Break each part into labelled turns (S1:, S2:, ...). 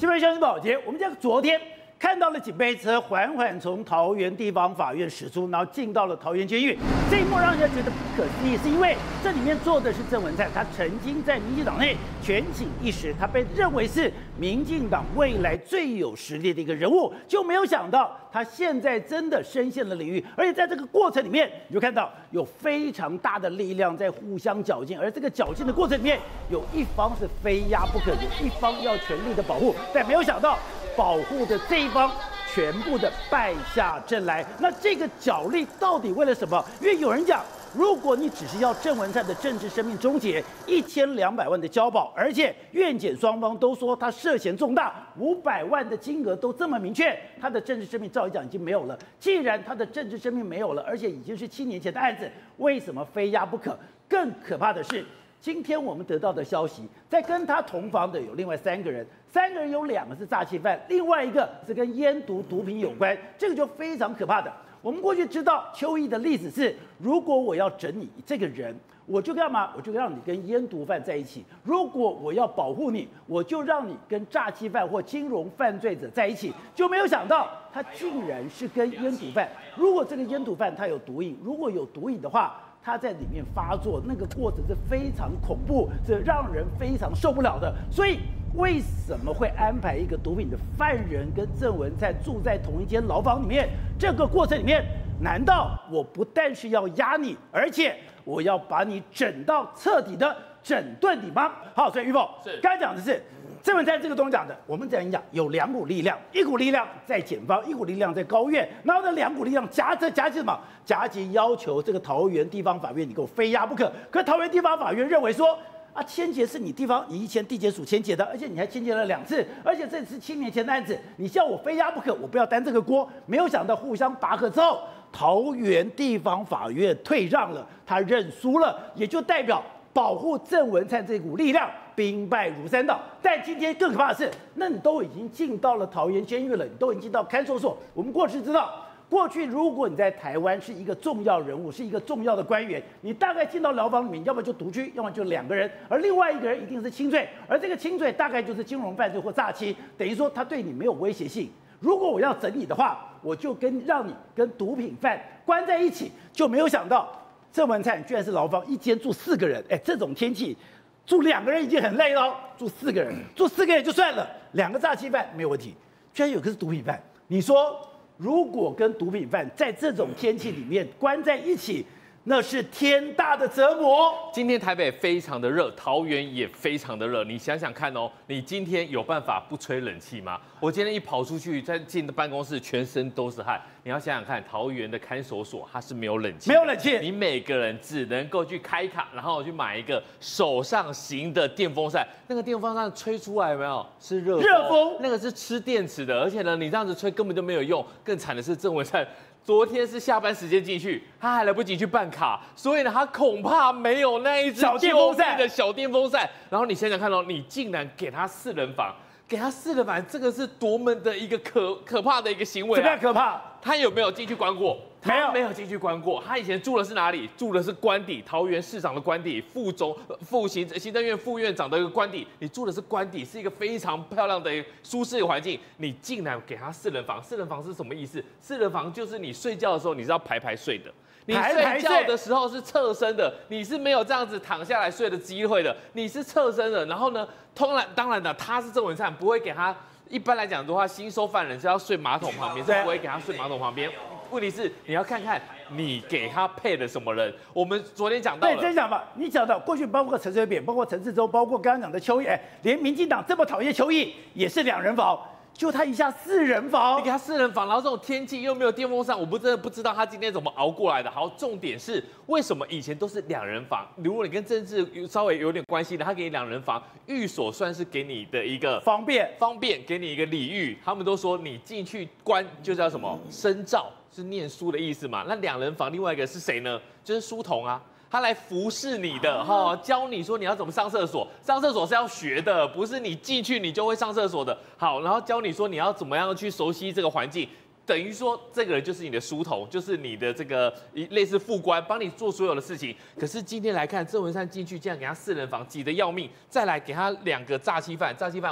S1: 新闻消息保洁，我们讲昨天看到了警备车缓缓从桃园地方法院驶出，然后进到了桃园监狱。这一幕让人家觉得不可思议，是因为这里面坐的是郑文灿，他曾经在民进党内权倾一时，他被认为是民进党未来最有实力的一个人物，就没有想到他现在真的深陷了领域，而且在这个过程里面，你就看到有非常大的力量在互相较劲，而这个较劲的过程里面，有一方是非压不可，有一方要全力的保护，但没有想到。保护的这一方全部的败下阵来，那这个角力到底为了什么？因为有人讲，如果你只是要郑文灿的政治生命终结，1200万的交保，而且院检双方都说他涉嫌重大，500万的金额都这么明确，他的政治生命照理讲已经没有了。既然他的政治生命没有了，而且已经是7年前的案子，为什么非压不可？更可怕的是。今天我们得到的消息，在跟他同房的有另外3个人，3个人有2个是诈欺犯，另外1个是跟烟毒毒品有关，这个就非常可怕的。我们过去知道邱毅的例子是，如果我要整你这个人，我就干嘛？我就让你跟烟毒犯在一起；如果我要保护你，我就让你跟诈欺犯或金融犯罪者在一起。就没有想到他竟然是跟烟毒犯。如果这个烟毒犯他有毒瘾，如果有毒瘾的话。他在里面发作，那个过程是非常恐怖，是让人非常受不了的。所以，为什么会安排一个毒品的犯人跟郑文灿住在同一间牢房里面？这个过程里面，难道我不但是要压你，而且我要把你整到彻底的整顿你吗？好，所以于凤刚才讲的是。郑文灿这个东西讲的，我们讲有2股力量，一股力量在检方，一股力量在高院，然后呢2股力量夹击什么？夹击要求这个桃园地方法院你给我非压不可。可是桃园地方法院认为说啊，签结是你以前地检署签结的，而且你还签结了2次，而且这是7年前的案子，你叫我非压不可，我不要担这个锅。没有想到互相拔河之后，桃园地方法院退让了，他认输了，也就代表保护郑文灿这股力量。兵败如山倒，但今天更可怕的是，那你都已经进到了桃园监狱了，你都已经进到看守所。我们过去知道，过去如果你在台湾是一个重要人物，是一个重要的官员，你大概进到牢房里面，要么就独居，要么就2个人，而另外1个人一定是轻罪，而这个轻罪大概就是金融犯罪或诈欺，等于说他对你没有威胁性。如果我要整你的话，我就让你跟毒品犯关在一起，就没有想到郑文灿居然是牢房一间住4个人，这种天气。住2个人已经很累了，住4个人，住4个人就算了，2个诈欺犯没有问题，居然有个是毒品犯。你说，如果跟毒品犯在这种天气里面关在一起，那是天大的折磨。
S2: 今天台北非常的热，桃园也非常的热。你想想看哦，你今天有办法不吹冷气吗？我今天一跑出去，在进办公室，全身都是汗。你要想想看，桃园的看守所它是没有冷气，
S1: 没有冷气，
S2: 你每个人只能够去开卡，然后去买一个手上型的电风扇。那个电风扇吹出来有没有？是热风，那个是吃电池的，而且呢，你这样子吹根本就没有用。更惨的是郑文灿。昨天是下班时间进去，他还来不及去办卡，所以呢，他恐怕没有那一只
S1: 小电风扇
S2: 的小电风扇。然后你想想看哦，你竟然给他4人房，这个是多么的一个可怕的一个行为、啊！
S1: 怎么样可怕？
S2: 他有没有进去关过？没有进去关过。他以前住的是哪里？住的是官邸，桃园市长的官邸，行政院副院长的一个官邸。你住的是官邸，是一个非常漂亮的舒适的环境。你竟然给他4人房，4人房是什么意思？4人房就是你睡觉的时候你是要排睡的。你睡觉的时候是侧身的，你是没有这样子躺下来睡的机会的，你是侧身的。然后呢，当然的，他是郑文灿，不会给他。一般来讲的话，新收犯人是要睡马桶旁边，是不会给他睡马桶旁边。问题是你要看看你给他配的什么人。我们昨天讲到了，
S1: 对，真讲吧，你讲到过去包括陈水扁，包括陈志忠，包括刚刚讲的邱毅，连民进党这么讨厌邱毅也是2人房。就他一下4人房，
S2: 你给他4人房，然后这种天气又没有电风扇，真的不知道他今天怎么熬过来的。好，重点是为什么以前都是2人房？如果你跟政治稍微有点关系的，他给你2人房，寓所算是给你的一个方便，给你一个礼遇。他们都说你进去关就叫什么深造，是念书的意思嘛。那2人房另外一个是谁呢？就是书童啊。他来服侍你的哈，教你说你要怎么上厕所，上厕所是要学的，不是你进去你就会上厕所的。好，然后教你说你要怎么样去熟悉这个环境，等于说这个人就是你的书童，就是你的这个类似副官，帮你做所有的事情。可是今天来看，郑文灿进去竟然给他4人房，挤得要命，再来给他2个诈欺犯，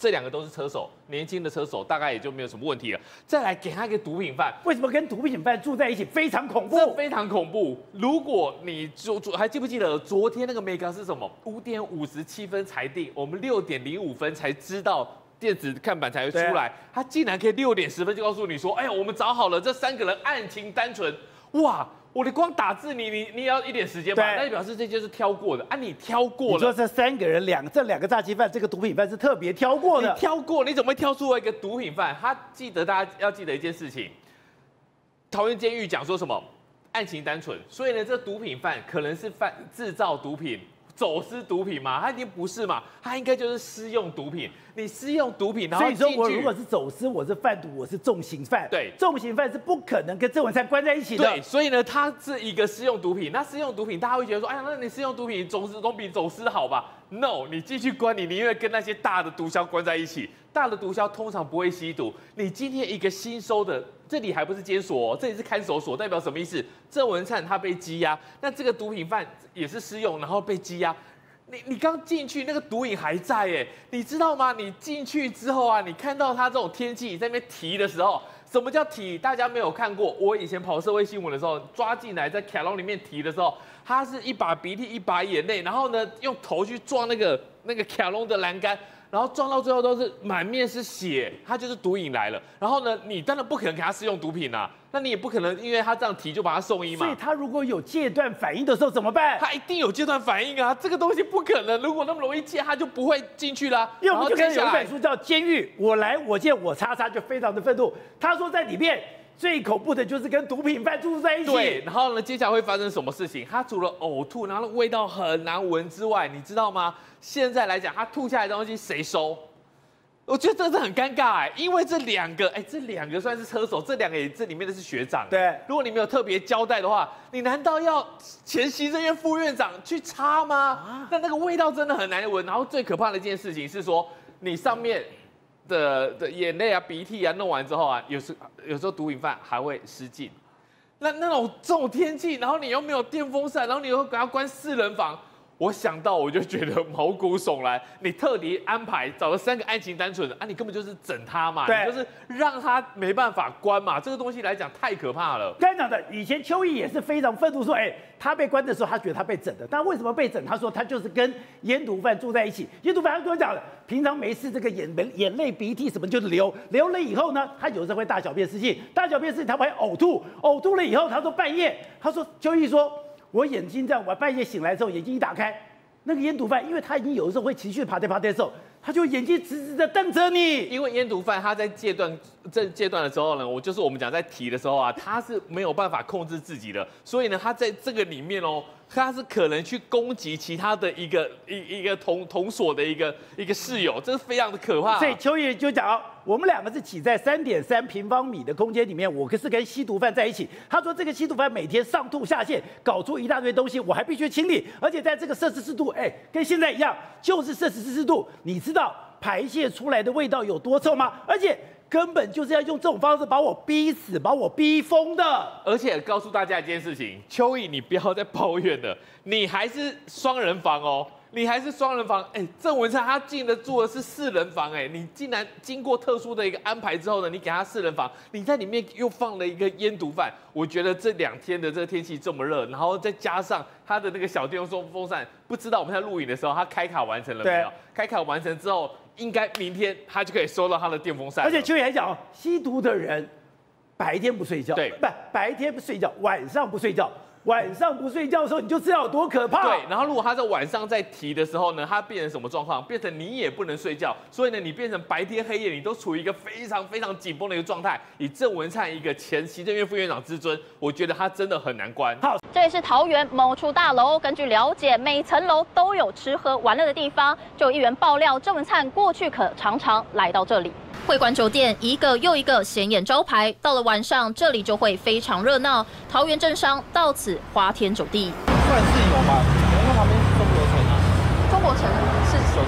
S2: 这两个都是车手，年轻的车手，大概也就没有什么问题了。再来给他一个毒品犯，
S1: 为什么跟毒品犯住在一起非常恐怖？
S2: 这非常恐怖。如果你还记不记得昨天那个 mega 是什么？5点57分裁定，我们6点05分才知道电子看板才会出来，他竟然可以6点10分就告诉你说，哎呀，我们找好了，这3个人案情单纯，哇！我的光打字你也要一点时间吧？那就表示这就是挑过的啊！你挑过了，
S1: 你说这3个人这两个诈欺犯，这个毒品犯是特别挑过的。
S2: 你挑过，你怎么会挑出来一个毒品犯？大家要记得一件事情，桃园监狱讲说什么案情单纯，所以呢，这毒品犯可能是制造毒品。走私毒品嘛，他一定不是嘛，他应该就是私用毒品。你私用毒品，然后
S1: 所以说我如果是走私，我是贩毒，我是重刑犯。
S2: 对，
S1: 重刑犯是不可能跟郑文灿关在一起的。
S2: 对，所以呢，他是一个私用毒品。那私用毒品，大家会觉得说，哎呀，那你私用毒品总比走私好吧 ？No， 你继续关，你宁愿跟那些大的毒枭关在一起。大的毒枭通常不会吸毒。你今天一个新收的，这里还不是监所，这里是看守所，代表什么意思？郑文灿他被羁押，那这个毒品犯也是私用，然后被羁押。你刚进去，那个毒瘾还在哎，你知道吗？你进去之后啊，你看到他这种天气在那边提的时候，什么叫提？大家没有看过。我以前跑社会新闻的时候，抓进来在卡笼里面提的时候，他是一把鼻涕一把眼泪，然后呢用头去撞那个卡笼的栏杆。然后撞到最后都是满面是血，他就是毒瘾来了。然后呢，你当然不可能给他施用毒品啊，那你也不可能因为他这样提就把他送医嘛。
S1: 所以他如果有戒断反应的时候怎么办？
S2: 他一定有戒断反应啊，这个东西不可能。如果那么容易戒，他就不会进去啦。
S1: 因为我们就看有一本书叫《监狱》，我来我见我叉叉就非常的愤怒。他说在里面最恐怖的就是跟毒品犯住在一起。
S2: 对，然后呢，接下来会发生什么事情？他除了呕吐，然后味道很难闻之外，你知道吗？现在来讲，他吐下来的东西谁收？我觉得这是很尴尬哎，因为这两个算是车手，这里面的是学长。
S1: 对，
S2: 如果你没有特别交代的话，你难道要前行政院副院长去擦吗？那个味道真的很难闻。然后最可怕的一件事情是说，你上面的眼泪啊、鼻涕啊弄完之后啊，有时候毒瘾犯还会失禁。这种天气，然后你又没有电风扇，然后你又给他关4人房。我想到我就觉得毛骨悚然，你特地安排找了3个案情单纯的啊，你根本就是整他嘛，你就是让他没办法关嘛，这个东西来讲太可怕了。
S1: 刚才讲的，以前邱毅也是非常愤怒说，他被关的时候，他觉得他被整的，但为什么被整？他说他就是跟烟毒贩住在一起，烟毒贩他跟我讲了，平常没事这个眼泪鼻涕什么就是流了以后呢，他有时候会大小便失禁，大小便失禁他会呕吐了以后，他说半夜，邱毅说。我眼睛这样，我半夜醒来之后，眼睛一打开，那个烟毒贩，因为他已经有的时候会情绪爬跌的时候，他就眼睛直直的瞪着你。
S2: 因为烟毒贩他在戒断的时候呢，我们讲在提的时候啊，他是没有办法控制自己的，所以呢，他在这个里面哦，他是可能去攻击其他的一个同所的一个室友，这是非常的可怕。
S1: 所以邱毅就讲，我们2个是挤在3.3平方米的空间里面，我是跟吸毒犯在一起。他说这个吸毒犯每天上吐下泻，搞出一大堆东西，我还必须清理，而且在这个摄氏40度，跟现在一样，就是摄氏40度，你知道排泄出来的味道有多臭吗？而且根本就是要用这种方式把我逼死，把我逼疯的。
S2: 而且告诉大家一件事情，邱毅，你不要再抱怨了，你还是双人房哦。你还是双人房，郑文灿他进的住的是4人房，你竟然经过特殊的一个安排之后呢，你给他4人房，你在里面又放了一个烟毒贩，我觉得这2天的这个天气这么热，然后再加上他的那个小电风扇，不知道我们在录影的时候他开卡完成了没有？开卡完成之后，应该明天他就可以收到他的电风扇。
S1: 而且邱毅还讲，吸毒的人白天不睡觉，
S2: 对，
S1: 白天不睡觉，晚上不睡觉。晚上不睡觉的时候，你就知道有多可怕。
S2: 对，然后如果他在晚上在提的时候呢，他变成什么状况？变成你也不能睡觉，所以呢，你变成白天黑夜你都处于一个非常非常紧绷的一个状态。以郑文灿一个前行政院副院长之尊，我觉得他真的很难关。
S1: 好，
S3: 这也是桃园某处大楼，根据了解，每层楼都有吃喝玩乐的地方。就有议员爆料，郑文灿过去可常常来到这里。会馆酒店一个又一个显眼招牌，到了晚上这里就会非常热闹。桃园政商到此花天酒地，
S4: 算是有吧，因为旁边是中国城啊。
S3: 中国城是
S4: 酒店。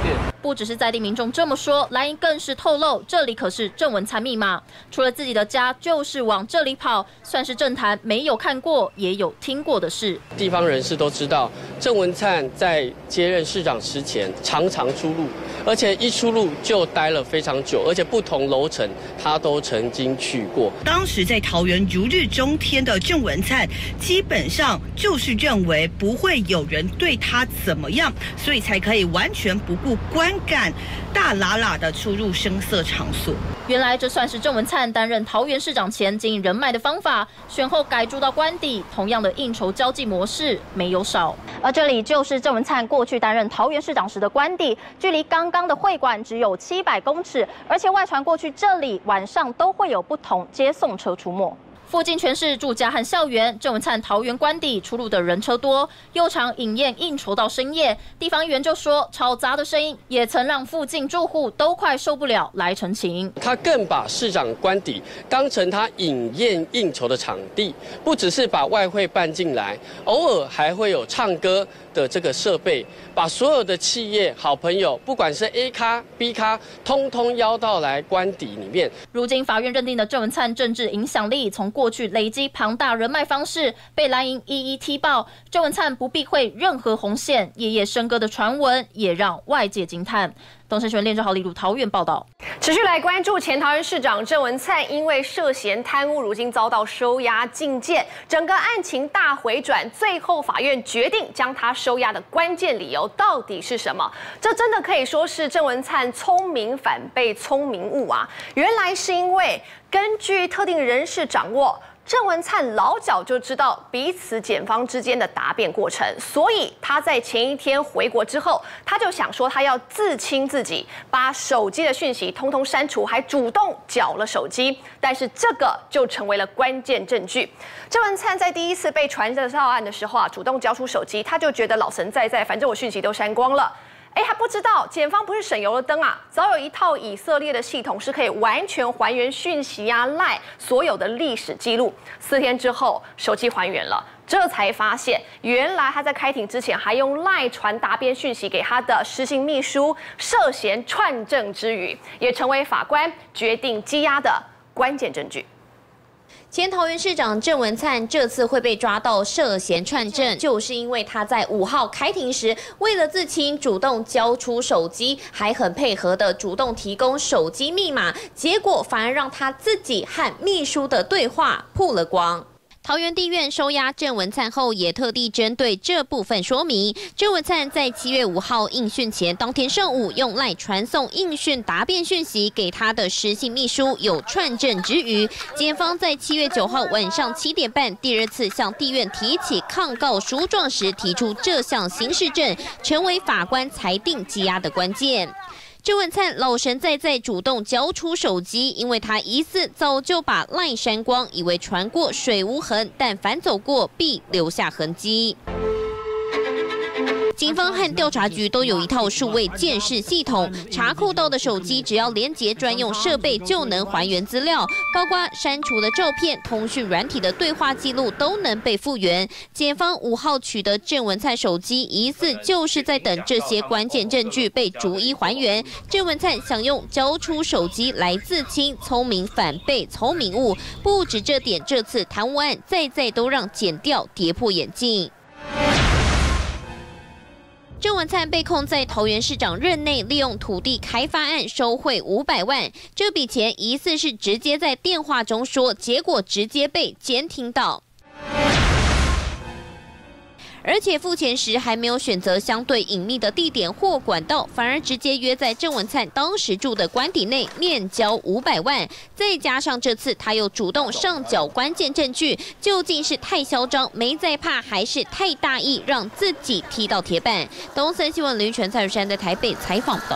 S3: 不只是在地民众这么说，蓝营更是透露，这里可是郑文灿密码，除了自己的家，就是往这里跑，算是政坛没有看过也有听过的事。
S4: 地方人士都知道，郑文灿在接任市长之前常常出入，而且一出入就待了非常久，而且不同楼层他都曾经去过。
S5: 当时在桃园如日中天的郑文灿，基本上就是认为不会有人对他怎么样，所以才可以完全不顾观感，大喇喇的出入声色场所。
S3: 原来这算是郑文灿担任桃园市长前经营人脉的方法，选后改住到官邸，同样的应酬交际模式没有少。而这里就是郑文灿过去担任桃园市长时的官邸，距离刚刚的会馆只有700公尺，而且外传过去这里晚上都会有不同接送车出没。附近全是住家和校园，郑文灿桃园官邸出入的人车多，又常饮宴应酬到深夜。地方议员就说，吵杂的声音也曾让附近住户都快受不了，来陈情。
S4: 他更把市长官邸当成他饮宴应酬的场地，不只是把外汇办进来，偶尔还会有唱歌的这个设备，把所有的企业好朋友，不管是 A 咖、B 咖，通通邀到来官邸里面。
S3: 如今法院认定的郑文灿政治影响力从过去累积庞大人脉方式被蓝营一一踢爆，郑文灿不避讳任何红线，夜夜笙歌的传闻也让外界惊叹。东森新闻连正豪、李如桃园报道。
S6: 持续来关注前桃园市长郑文灿，因为涉嫌贪污，如今遭到收押禁见，整个案情大回转，最后法院决定将他收押的关键理由到底是什么？这真的可以说是郑文灿聪明反被聪明误啊！原来是因为根据特定人士掌握，郑文灿老早就知道彼此检方之间的答辩过程，所以他在前一天回国之后，他就想说他要自清自己，把手机的讯息通通删除，还主动缴了手机。但是这个就成为了关键证据。郑文灿在第一次被传这套案的时候啊，主动交出手机，他就觉得老神在在，反正我讯息都删光了。还不知道检方不是省油的灯啊，早有一套以色列的系统是可以完全还原讯息啊、赖所有的历史记录。4天之后，手机还原了，这才发现原来他在开庭之前还用赖传答辩讯息给他的失信秘书，涉嫌串证之余，也成为法官决定羁押的关键证据。
S7: 前桃园市长郑文灿这次会被抓到涉嫌串证，就是因为他在5号开庭时，为了自清，主动交出手机，还很配合的主动提供手机密码，结果反而让他自己和秘书的对话曝了光。桃园地院收押郑文灿后，也特地针对这部分说明，郑文灿在7月5号应讯前当天上午，用赖传送应讯答辩讯息给他的失信秘书，有串证之余，检方在7月9号晚上7点半第2次向地院提起抗告书状时，提出这项刑事证，成为法官裁定羁押的关键。郑文灿老神在在主动交出手机，因为他疑似早就把赖删光，以为传过水无痕，但反走过必留下痕迹。警方和调查局都有一套数位鉴识系统，查扣到的手机只要连结专用设备就能还原资料，包括删除的照片、通讯软体的对话记录都能被复原。检方5号取得郑文灿手机，疑似就是在等这些关键证据被逐一还原。郑文灿想用交出手机来自清，聪明反被聪明误。不止这点，这次贪污案再都让检调跌破眼镜。郑文灿被控在桃园市长任内利用土地开发案收贿500万，这笔钱疑似是直接在电话中说，结果直接被监听到。而且付钱时还没有选择相对隐秘的地点或管道，反而直接约在郑文灿当时住的官邸内面交500万，再加上这次他又主动上缴关键证据，究竟是太嚣张没在怕，还是太大意让自己踢到铁板？东森新闻林全蔡如山在台北采访到。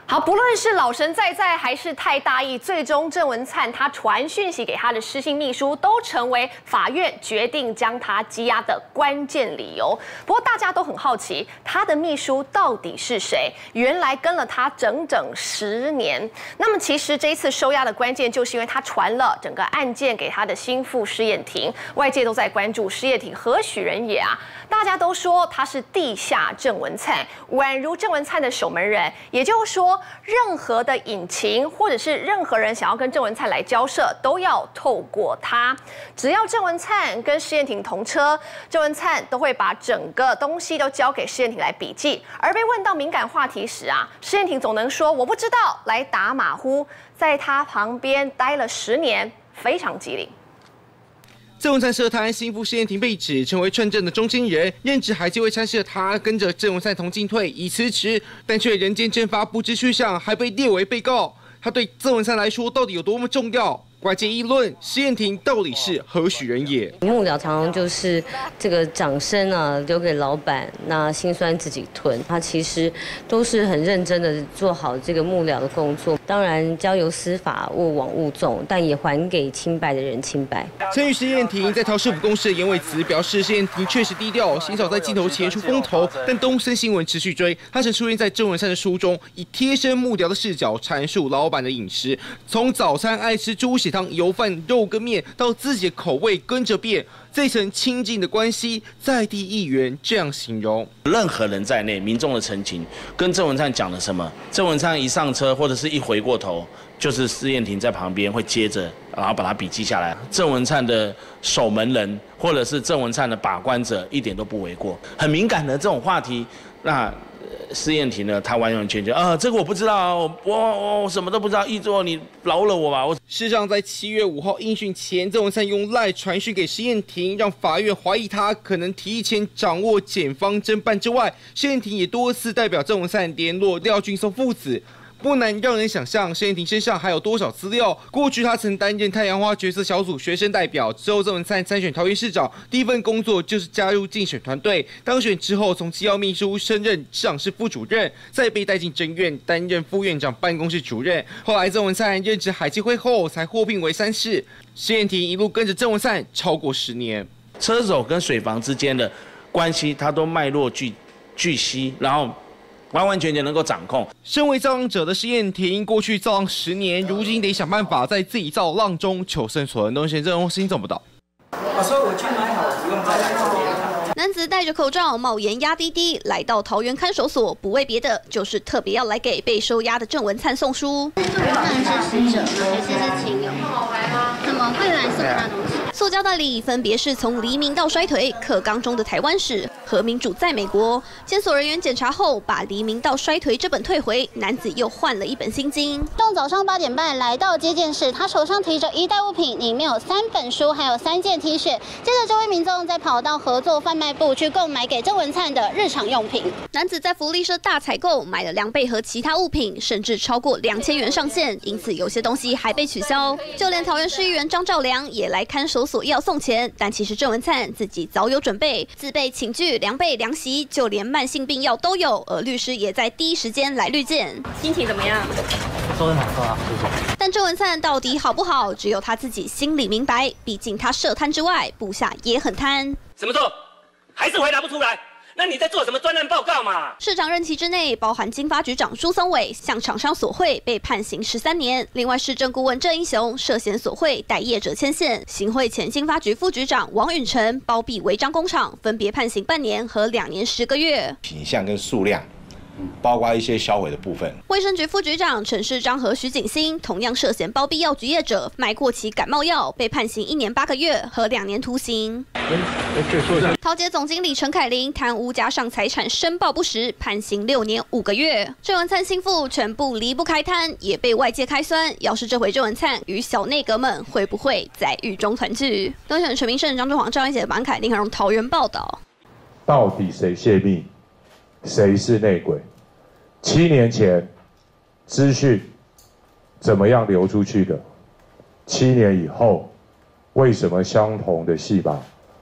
S6: 好，不论是老神在还是太大意，最终郑文灿他传讯息给他的失信秘书，都成为法院决定将他羁押的关键理由。不过大家都很好奇，他的秘书到底是谁？原来跟了他整整10年。那么其实这一次收押的关键，就是因为他传了整个案件给他的心腹施燕婷，外界都在关注施燕婷何许人也啊？大家都说他是地下郑文灿，宛如郑文灿的守门人。也就是说，任何的隐情或者是任何人想要跟郑文灿来交涉，都要透过他。只要郑文灿跟施燕婷同车，郑文灿都会把整个东西都交给施燕婷来笔记。而被问到敏感话题时啊，施燕婷总能说我不知道，来打马虎。在他旁边待了10年，非常机灵。
S8: 郑文灿涉贪，心腹施燕婷被指成为串证的中间人，任职海基会参事的他跟着郑文灿同进退，已辞职，但却人间蒸发不知去向，还被列为被告。他对郑文灿来说到底有多么重要？外界议论施燕婷到底是何许人也？
S9: 幕僚常常就是这个掌声啊留给老板，那辛酸自己吞。他其实都是很认真的做好这个幕僚的工作。当然交由司法勿枉勿纵，但也还给清白的人清白。
S8: 参与施燕婷在桃市府公示的严伟慈表示，施燕婷确实低调，鲜少在镜头前出风头，但东森新闻持续追，他曾出现在郑文灿的书中，以贴身幕僚的视角阐述老板的饮食，从早餐爱吃猪血汤、油饭、肉跟面，到自己的口味跟着变，这层亲近的关系，在地议员这样形容：
S10: 任何人在内，民众的陈情跟郑文灿讲了什么，郑文灿一上车或者是一回过头，就是施燕婷在旁边会接着，然后把他笔记下来。郑文灿的守门人或者是郑文灿的把关者，一点都不为过。很敏感的这种话题，那施燕婷呢，她完完全全这个我不知道，我什么都不知道，议座你饶了我吧。
S8: 事实上，在7月5号应讯前，郑文灿用赖传讯给施燕婷，让法院怀疑他可能提前掌握检方侦办之外，施燕婷也多次代表郑文灿联络廖俊松父子。不难让人想象，施燕婷身上还有多少资料。过去他曾担任太阳花决策小组学生代表，之后郑文灿参选桃园市长，第一份工作就是加入竞选团队。当选之后，从机要秘书升任市长室副主任，再被带进侦院担任副院长办公室主任。后来郑文灿任职海基会后，才获聘为3事。施燕婷一路跟着郑文灿超过10年，
S10: 车手跟水房之间的关系，他都脉络俱悉，然后完完全全能够掌控。
S8: 身为造浪者的施燕婷，过去造浪10年，如今得想办法在自己造浪中求生存。东贤郑新怎么到？
S11: 所以我去买好，不用再来这边。
S12: 男子戴着口罩，帽檐压低低，来到桃园看守所，不为别的，就是特别要来给被收押的郑文灿送书。郑文灿是死者，还是亲友？怎么会来送他东西？塑胶袋里分别是从黎明到衰退课纲中的台湾史和民主在美国。监所人员检查后，把黎明到衰退这本退回，男子又换了一本新经。
S13: 从早上8点半来到接见室，他手上提着一袋物品，里面有3本书，还有3件 T 恤。接着，这位民众再跑到合作贩卖部去购买给郑文灿的日常用品。
S12: 男子在福利社大采购，买了2倍和其他物品，甚至超过2000元上限，因此有些东西还被取消。就连桃园市议员张兆良也来看守所要送钱，但其实郑文灿自己早有准备，自备寝具、凉被、凉席，就连慢性病药都有。而律师也在第一时间来绿箭。心情怎么样？
S11: 都很好喝啊，谢谢。
S12: 但郑文灿到底好不好，只有他自己心里明白。毕竟他涉贪之外，部下也很贪。
S14: 怎么做？还是回答不出来？那你在做什么专案报告嘛？
S12: 市长任期之内，包含经发局长朱松伟向厂商索贿，被判刑13年。另外，市政顾问郑英雄涉嫌索贿，带业者牵线。行贿前经发局副局长王允成包庇违章工厂，分别判刑半年和2年10个月。
S15: 品项跟数量，包括一些销毁的部分。
S12: 卫生局副局长陈世章和徐景新同样涉嫌包庇药局业者卖过期感冒药，被判刑1年8个月和2年徒刑。桃捷总经理陈凯琳贪污加上财产申报不实，判刑6年5个月。郑文灿心腹全部离不开贪，也被外界开酸。要是这回郑文灿与小内阁们会不会在狱中团聚？东选陈明胜、张中煌、赵一杰、马凯、林海荣桃园报道。
S16: 到底谁泄密？谁是内鬼？7年前资讯怎么样流出去的？7年以后，为什么相同的戏码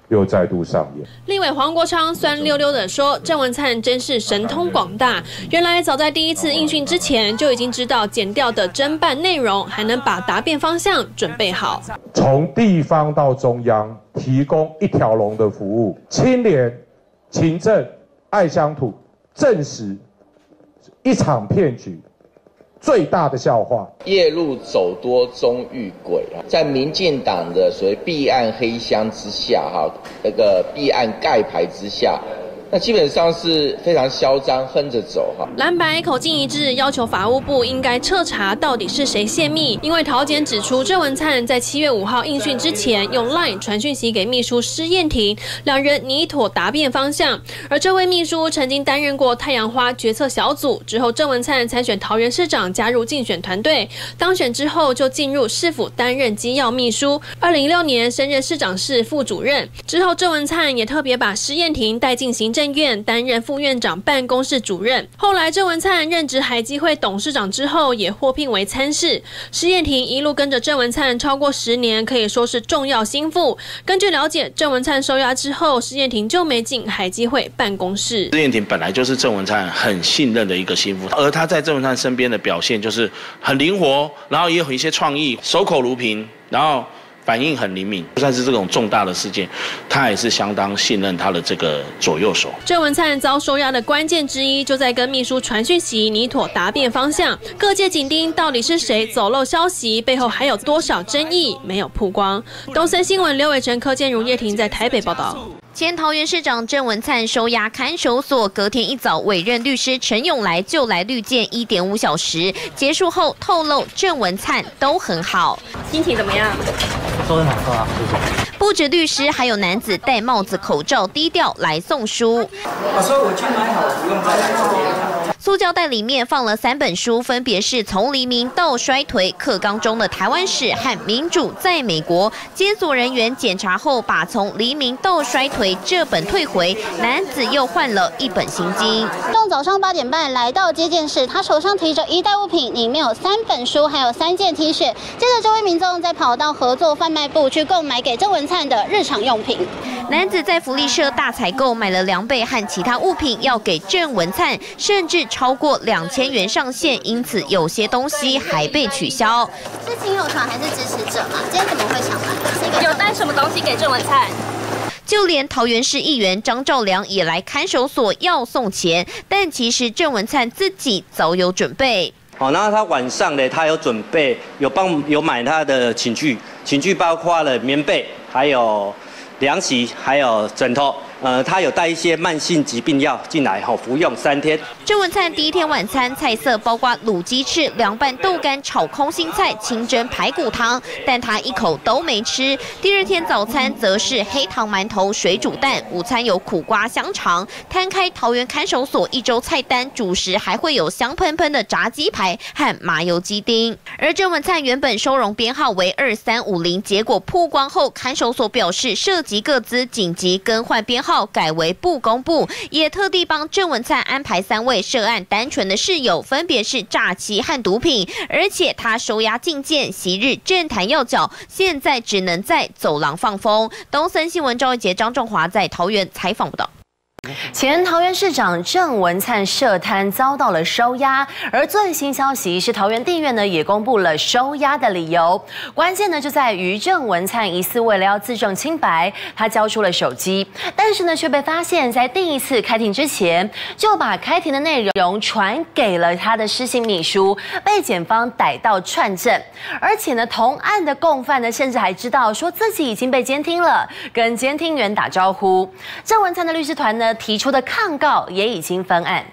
S16: 又再度上演。
S17: 立委黄国昌酸溜溜地说：“郑文灿真是神通广大，原来早在第一次应讯之前就已经知道检调的侦办内容，还能把答辩方向准备好。
S16: 从地方到中央，提供一条龙的服务，清廉、勤政、爱乡土，证实一场骗局。”最大的笑话，
S18: 夜路走多终遇鬼啊！在民进党的所谓弊案黑箱之下，那个弊案盖牌之下，那基本上是非常嚣张，哼着走哈。
S17: 蓝白口径一致，要求法务部应该彻查到底是谁泄密。因为桃检指出，郑文灿在7月5号应讯之前，用 LINE 传讯息给秘书施燕婷，两人拟妥答辩方向。而这位秘书曾经担任过太阳花决策小组，之后郑文灿参选桃园市长，加入竞选团队，当选之后就进入市府担任机要秘书。2016年升任市长室副主任，之后郑文灿也特别把施燕婷带进行政院担任副院长办公室主任。后来郑文灿任职海基会董事长之后，也获聘为参事。施燕婷一路跟着郑文灿超过10年，可以说是重要心腹。根据了解，郑文灿收押之后，施燕婷就没进海基会办公室。
S10: 施燕婷本来就是郑文灿很信任的一个心腹，而他在郑文灿身边的表现就是很灵活，然后也有一些创意，守口如瓶，然后反应很灵敏，就算是这种重大的事件，他也是相当信任他的这个左右手。
S17: 郑文灿遭收押的关键之一，就在跟秘书传讯息拟妥答辩方向。各界紧盯到底是谁走漏消息，背后还有多少争议没有曝光。东森新闻刘伟成、柯建如、叶婷在台北报道。
S7: 前桃园市长郑文灿收押看守所，隔天一早委任律师陈永来就来律见1.5小时，结束后透露郑文灿都很好，
S17: 心情怎么样？
S11: 都很好啊，谢谢。
S7: 不止律师，还有男子戴帽子、口罩低调来送书。
S11: 我说我去买好，不用再来这边。
S7: 塑胶袋里面放了3本书，分别是《从黎明到衰颓》、课纲中的台湾史和《民主在美国》。监所人员检查后，把《从黎明到衰颓》这本退回，男子又换了一本新经。
S13: 从早上8点半来到接见室，他手上提着1袋物品，里面有3本书，还有3件 T 恤。接着，这位民众再跑到合作贩卖部去购买给郑文灿的日常用品。
S7: 男子在福利社大采购，买了2倍和其他物品要给郑文灿，甚至超过2000元上限，因此有些东西还被取消。
S13: 是亲友团还是支持者嘛？今天怎么会抢来？
S17: 有带什么东西给郑文灿？
S7: 就连桃园市议员张兆良也来看守所要送钱，但其实郑文灿自己早有准备。
S19: 然后他晚上呢，他有准备，有买他的寝具包括了棉被，还有凉席，还有枕头。他有带一些慢性疾病药进来，服用3天。
S7: 郑文灿第一天晚餐菜色包括卤鸡翅、凉拌豆干、炒空心菜、清蒸排骨汤，但他一口都没吃。第2天早餐则是黑糖馒头、水煮蛋，午餐有苦瓜香肠。摊开桃园看守所1周菜单，主食还会有香喷喷的炸鸡排和麻油鸡丁。而郑文灿原本收容编号为2350，结果曝光后，看守所表示涉及个资，紧急更换编号。改为不公布，也特地帮郑文灿安排3位涉案单纯的室友，分别是诈欺和毒品，而且他收押禁见，昔日政坛要角，现在只能在走廊放风。东森新闻赵一杰、张仲华在桃园采访报道。
S20: 前桃园市长郑文灿涉贪遭到了收押，而最新消息是桃园地院呢也公布了收押的理由。关键呢就在于郑文灿疑似为了要自证清白，他交出了手机，但是呢却被发现在第一次开庭之前就把开庭的内容传给了他的失信秘书，被检方逮到串证。而且呢同案的共犯呢甚至还知道说自己已经被监听了，跟监听员打招呼。郑文灿的律师团呢提出的抗告也已经翻案。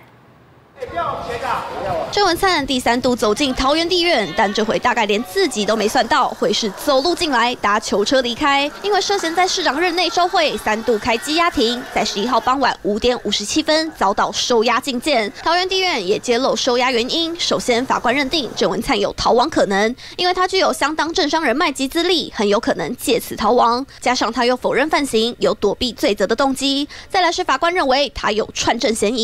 S12: 郑文灿第3度走进桃园地院，但这回大概连自己都没算到会是走路进来，搭囚车离开，因为涉嫌在市长任内受贿，3度开羁押庭，在11号傍晚5点57分遭到收押禁见。桃园地院也揭露收押原因，首先法官认定郑文灿有逃亡可能，因为他具有相当政商人脉及资历，很有可能借此逃亡，加上他又否认犯行，有躲避罪责的动机。再来是法官认为他有串证嫌疑。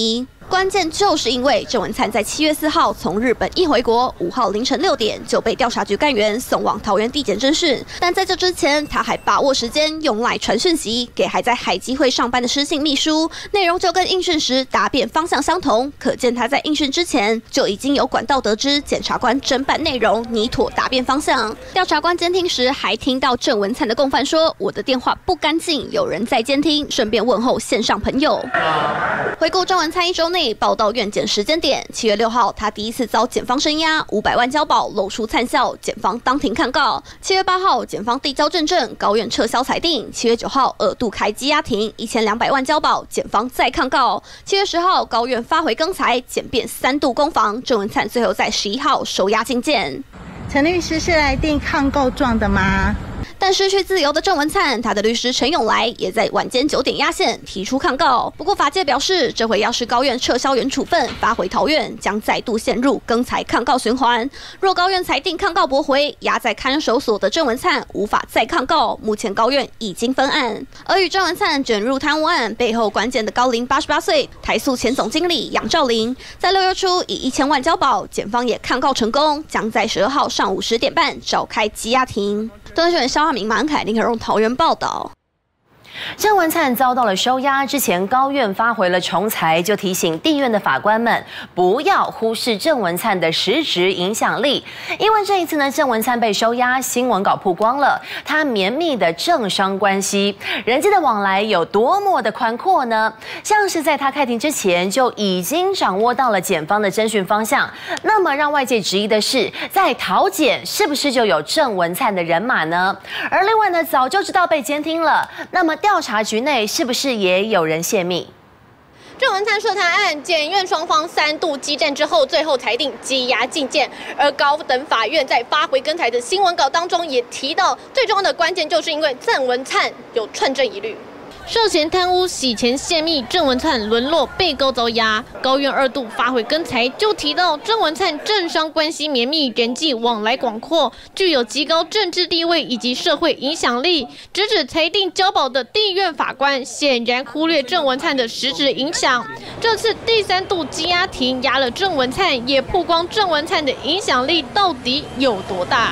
S12: 关键就是因为郑文灿在7月4号从日本一回国，5号凌晨6点就被调查局干员送往桃园地检侦讯。但在这之前，他还把握时间用赖传讯息给还在海基会上班的失信秘书，内容就跟应讯时答辩方向相同。可见他在应讯之前就已经有管道得知检察官侦办内容，拟妥答辩方向。调查官监听时还听到郑文灿的共犯说：“我的电话不干净，有人在监听。”顺便问候线上朋友。回顾郑文灿1周内报到院检时间点，7月6号，他第一次遭检方声押500万交保，露出灿笑，检方当庭看告。7月8号，检方递交证证，高院撤销裁定。7月9号，2度开羁押庭，1200万交保，检方再抗告。7月10号，高院发回更裁，检辩3度攻防，郑文灿最后在11号收押进监。
S21: 陈律师是来订抗告状的吗？
S12: 但失去自由的郑文灿，他的律师陈永来也在晚间9点压线提出抗告。不过法界表示，这回要是高院撤销原处分，发回桃院，将再度陷入更裁抗告循环。若高院裁定抗告驳回，押在看守所的郑文灿无法再抗告。目前高院已经分案，而与郑文灿卷入贪污案背后关键的高龄88岁台塑前总经理杨兆麟，在6月初以1000万交保，检方也抗告成功，将在12号上午10点半召开羁押庭。东森新闻肖汉明、马恩凯、林可荣桃园报道。
S20: 郑文灿遭到了收押之前，高院发回了重裁，就提醒地院的法官们不要忽视郑文灿的实质影响力。因为这一次呢，郑文灿被收押，新闻稿曝光了他绵密的政商关系，人际的往来有多么的宽阔呢？像是在他开庭之前就已经掌握到了检方的侦讯方向。那么让外界质疑的是，在桃检是不是就有郑文灿的人马呢？而另外呢，早就知道被监听了，那么调查局内是不是也有人泄密？
S3: 郑文灿涉贪案，检院双方3度激战之后，最后裁定羁押禁见。而高等法院在发回更裁的新闻稿当中也提到，最重要的关键就是因为郑文灿有串证疑虑。涉嫌贪污、洗钱、泄密，郑文灿沦落被告遭押。高院2度发回更裁，就提到郑文灿政商关系绵密，人际往来广阔，具有极高政治地位以及社会影响力。直指裁定交保的地院法官显然忽略郑文灿的实质影响。这次第3度羁押庭押了郑文灿，也曝光郑文灿的影响力到底有多大。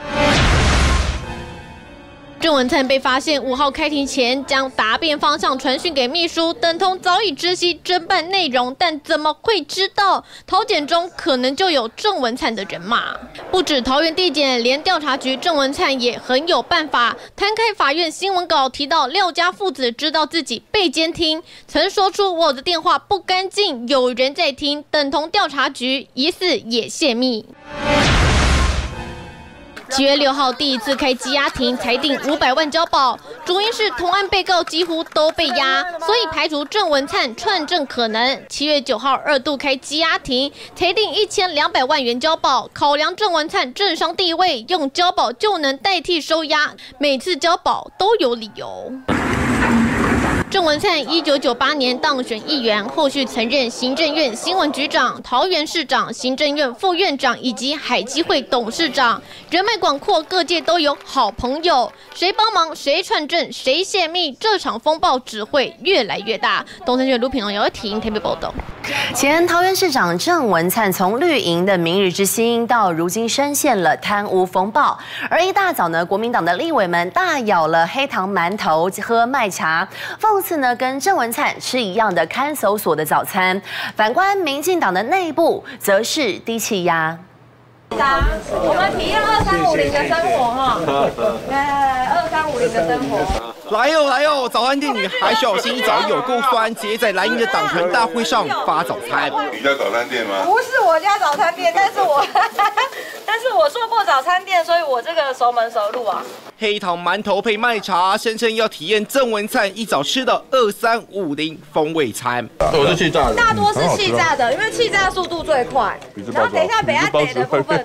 S3: 郑文灿被发现5号开庭前将答辩方向传讯给秘书，等同早已知悉侦办内容，但怎么会知道桃检中可能就有郑文灿的人马？不止桃园地检，连调查局郑文灿也很有办法。摊开法院新闻稿提到，廖家父子知道自己被监听，曾说出我的电话不干净，有人在听，等同调查局疑似也泄密。7月6号第一次开羁押庭，裁定500万交保，主因是同案被告几乎都被押，所以排除郑文灿串证可能。7月9号2度开羁押庭，裁定1200万元交保，考量郑文灿政商地位，用交保就能代替收押，每次交保都有理由。郑文灿1998年当选议员，后续曾任行政院新闻局长、桃园市长、行政院副院长以及海基会董事长，人脉广阔，各界都有好朋友。谁帮忙，谁串证，谁泄密，这场风暴只会越来越大。东森新闻卢品荣、姚婷台北报道。
S20: 前桃园市长郑文灿从绿营的明日之星，到如今深陷了贪污风暴。而一大早呢，国民党的立委们大咬了黑糖馒头，喝麦茶，讽刺呢跟郑文灿吃一样的看守所的早餐。反观民进党的内部，则是低气压。
S22: 我们体验2350的生活哈，来2350的生活。
S8: 来哟来哟，早餐店女孩小心一早有够酸，直接在蓝营的党团大会上发早餐。
S23: 你家早餐店吗？
S22: 不是我家早餐店，但是我做过早餐店，所以我这个熟门熟路啊。
S8: 黑糖馒头配麦茶，声称要体验郑文灿一早吃的2350风味餐。
S23: 我是气炸的，
S22: 大多是气炸的，因为气炸速度最快。然后等一下北岸北的部分。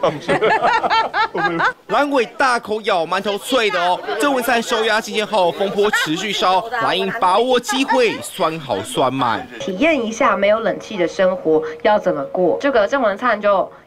S8: 蓝委大口咬馒头脆的哦。郑文灿收押禁见后，风波持续烧，蓝营把握机会，酸好酸满。
S22: 体验一下没有冷气的生活要怎么过？这个郑文灿就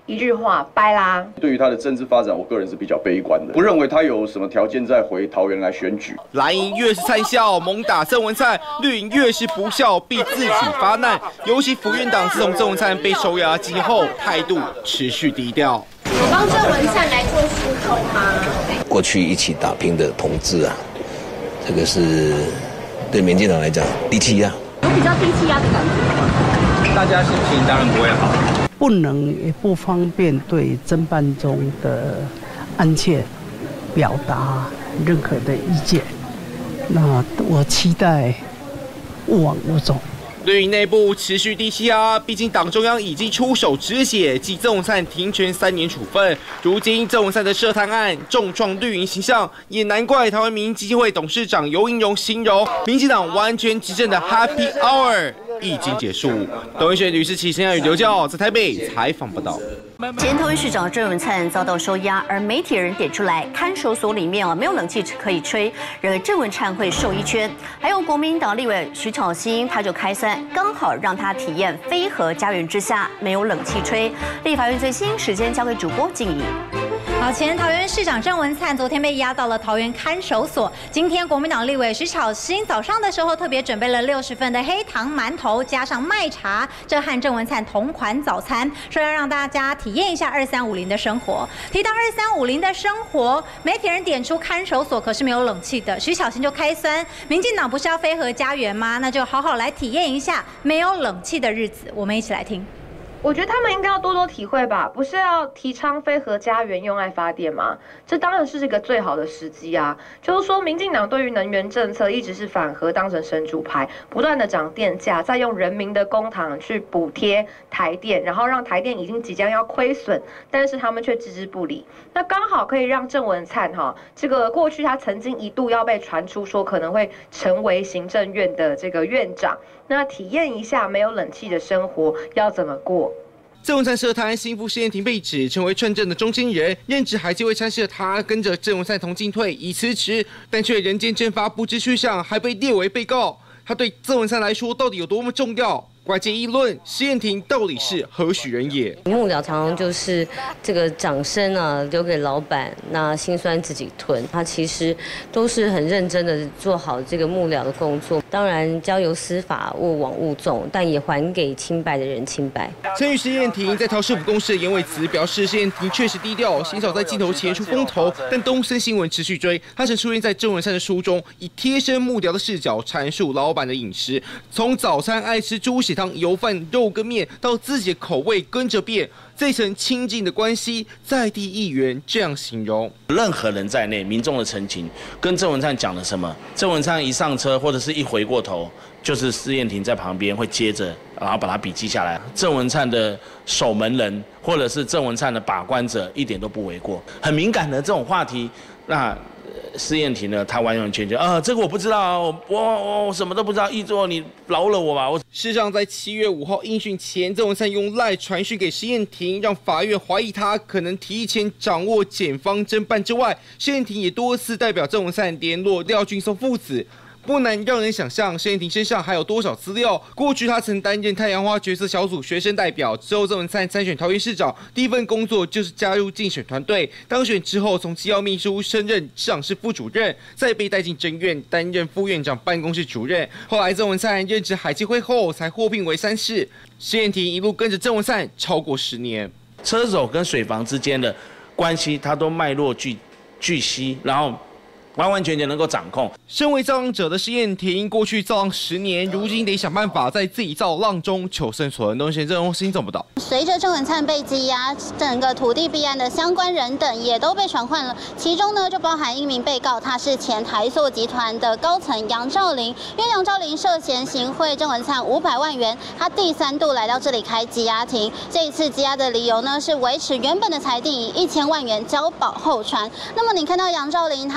S6: 一句话，掰啦。
S1: 对于他的政治发展，我个人是比较悲观的，不认为他有什么条件再回桃园来选举。
S8: 蓝营越是灿笑，猛打郑文灿；绿营越是不笑，逼自己发难。尤其府院党自从郑文灿被收押机后，态度持续低调。
S6: 有帮郑文灿来做疏通吗？
S2: 过去一起打拼的同志啊，这个是对民进党来讲低气压，
S22: 有比较低气压的感觉吗？
S11: 大家心情当然不会好。
S5: 不能也不方便对侦办中的案件表达任何的意见。那我期待勿往勿纵。
S8: 绿营内部持续低气压，毕竟党中央已经出手止血，继郑文灿停权3年处分。如今郑文灿的涉贪案重创绿营形象，也难怪台湾民意基金会董事长游盈荣形容，民进党完全执政的 Happy Hour 已经结束。董文学吕世奇、陈亚宇、刘教在台北采访报道。
S24: 前桃园市长郑文灿遭到收押，而媒体人点出来，看守所里面没有冷气可以吹，认为郑文灿会瘦一圈。还有国民党立委徐巧芯，他就开酸，刚好让他体验非核家园之下没有冷气吹。立法院最新时间交给主播静怡。
S25: 好，前桃园市长郑文灿昨天被押到了桃园看守所。今天国民党立委徐巧芯早上的时候特别准备了60份的黑糖馒头，加上麦茶，这和郑文灿同款早餐，说要让大家体验一下2350的生活。提到2350的生活，媒体人点出看守所可是没有冷气的，徐巧芯就开酸，民进党不是要非核家园吗？那就好好来体验一下没有冷气的日子。我们一起来听。
S22: 我觉得他们应该要多多体会吧，不是要提倡非核家园用爱发电吗？这当然是一个最好的时机啊！就是说，民进党对于能源政策一直是反核当成神主牌，不断的涨电价，再用人民的公帑去补贴台电，然后让台电即将要亏损，但是他们却置之不理。那刚好可以让郑文灿这个过去他曾经一度要被传出说可能会成为行政院的这个院长，那体验一下没有冷气的生活要怎么过。
S8: 郑文灿涉贪，新副施燕廷被指成为串证的中间人，任职海基会参事的他跟着郑文灿同进退，已辞职，但却人间蒸发，不知去向，还被列为被告。他对郑文灿来说到底有多么重要？外界议论施燕廷到底是何许人也？
S9: 幕僚常常就是这个掌声啊留给老板，那辛酸自己吞。他其实都是很认真的做好这个幕僚的工作。当然交由司法勿往勿纵，但也还给清白的人清白。
S8: 参与施燕廷在桃市府公示的严伟慈表示，施燕廷确实低调，鲜少在镜头前出风头，但东森新闻持续追。他曾出现在郑文灿的书中，以贴身幕僚的视角阐述老板的饮食，从早餐爱吃猪血汤、油饭、肉跟面，到自己的口味跟着变，这层亲近的关系，在地议员这样形容：
S10: 任何人在内，民众的陈情跟郑文灿讲了什么？郑文灿一上车或者是一回过头，就是施燕廷在旁边会接着，然后把他笔记下来。郑文灿的守门人或者是郑文灿的把关者，一点都不为过。很敏感的这种话题，那施燕廷呢，他完完全全这个我不知道啊，我什么都不知道，议座你饶了我吧。
S8: 事实上，在7月5号应讯前，郑文灿用LINE传讯给施燕廷，让法院怀疑他可能提前掌握检方侦办之外，施燕廷也多次代表郑文灿联络廖俊松父子。不难让人想象，施燕廷身上还有多少资料。过去他曾担任太阳花决策小组学生代表，之后郑文灿参选桃园市长，第一份工作就是加入竞选团队。当选之后，从机要秘书升任市长室副主任，再被带进侦院担任副院长办公室主任。后来郑文灿任职海基会后，才获聘为3事。施燕廷一路跟着郑文灿超过10年，
S10: 车手跟水房之间的关系，他都脉络俱悉，然后完完全全能够掌控。
S8: 身为造浪者的施燕廷，过去造浪10年，如今得想办法在自己造浪中求生存。东贤郑新总报道。
S13: 随着郑文灿被羁押，整个土地弊案的相关人等也都被传唤了。其中呢，就包含一名被告，他是前台塑集团的高层杨兆林。因为杨兆林涉嫌行贿郑文灿500万元，他第3度来到这里开羁押庭。这一次羁押的理由呢，是维持原本的裁定，以1000万元交保候传。那么你看到杨兆林，他今天